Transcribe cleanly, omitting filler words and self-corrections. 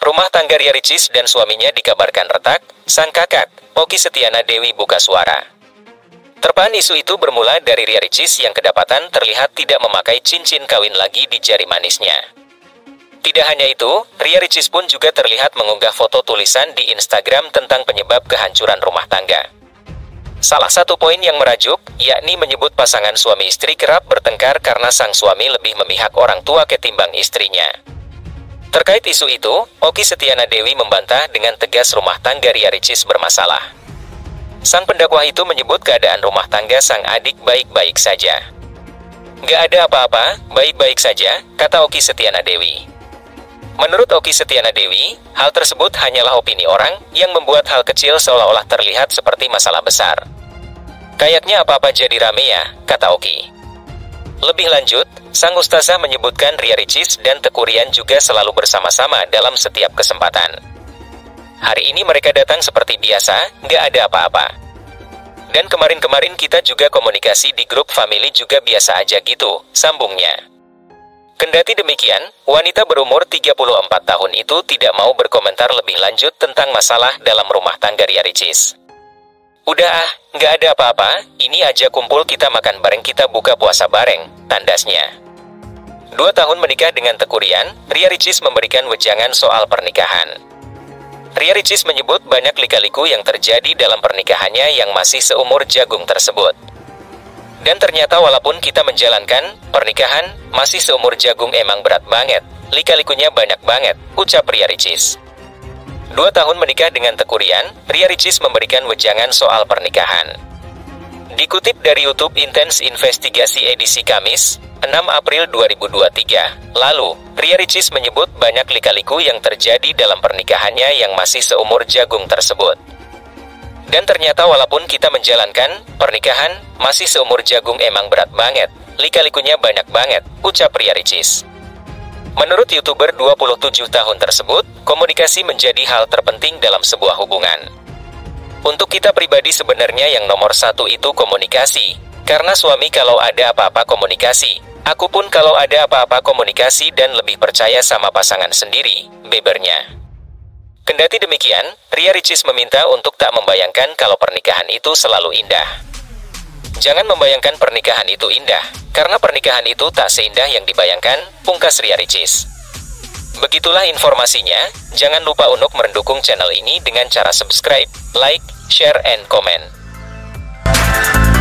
Rumah tangga Ria Ricis dan suaminya dikabarkan retak, sang kakak, Okky Setiana Dewi buka suara. Terpaan isu itu bermula dari Ria Ricis yang kedapatan terlihat tidak memakai cincin kawin lagi di jari manisnya. Tidak hanya itu, Ria Ricis pun juga terlihat mengunggah foto tulisan di Instagram tentang penyebab kehancuran rumah tangga. Salah satu poin yang merajuk, yakni menyebut pasangan suami istri kerap bertengkar karena sang suami lebih memihak orang tua ketimbang istrinya. Terkait isu itu, Okky Setiana Dewi membantah dengan tegas rumah tangga Ria Ricis bermasalah. Sang pendakwah itu menyebut keadaan rumah tangga sang adik baik-baik saja. "Gak ada apa-apa, baik-baik saja," kata Okky Setiana Dewi. Menurut Okky Setiana Dewi, hal tersebut hanyalah opini orang yang membuat hal kecil seolah-olah terlihat seperti masalah besar. "Kayaknya apa-apa jadi rame ya," kata Okky. Lebih lanjut, sang ustazah menyebutkan Ria Ricis dan Teuku Ryan juga selalu bersama-sama dalam setiap kesempatan. "Hari ini mereka datang seperti biasa, nggak ada apa-apa. Dan kemarin-kemarin kita juga komunikasi di grup family juga biasa aja gitu," sambungnya. Kendati demikian, wanita berumur 34 tahun itu tidak mau berkomentar lebih lanjut tentang masalah dalam rumah tangga Ria Ricis. "Udah ah, nggak ada apa-apa, ini aja kumpul kita makan bareng kita buka puasa bareng," tandasnya. 2 tahun menikah dengan Teuku Ryan, Ria Ricis memberikan wejangan soal pernikahan. Ria Ricis menyebut banyak lika-liku yang terjadi dalam pernikahannya yang masih seumur jagung tersebut. "Dan ternyata walaupun kita menjalankan pernikahan, masih seumur jagung emang berat banget, lika-likunya banyak banget," ucap Ria Ricis. 2 tahun menikah dengan Teuku Ryan, Ria Ricis memberikan wejangan soal pernikahan. Dikutip dari YouTube Intens Investigasi edisi Kamis, 6 April 2023, lalu, Ria Ricis menyebut banyak lika-liku yang terjadi dalam pernikahannya yang masih seumur jagung tersebut. "Dan ternyata walaupun kita menjalankan pernikahan, masih seumur jagung emang berat banget, lika-likunya banyak banget," ucap Ria Ricis. Menurut YouTuber 27 tahun tersebut, komunikasi menjadi hal terpenting dalam sebuah hubungan. "Untuk kita pribadi sebenarnya yang nomor satu itu komunikasi. Karena suami kalau ada apa-apa komunikasi, aku pun kalau ada apa-apa komunikasi dan lebih percaya sama pasangan sendiri," bebernya. Kendati demikian, Ria Ricis meminta untuk tak membayangkan kalau pernikahan itu selalu indah. "Jangan membayangkan pernikahan itu indah, karena pernikahan itu tak seindah yang dibayangkan," pungkas Ria Ricis. Begitulah informasinya, jangan lupa untuk mendukung channel ini dengan cara subscribe, like, share, and comment.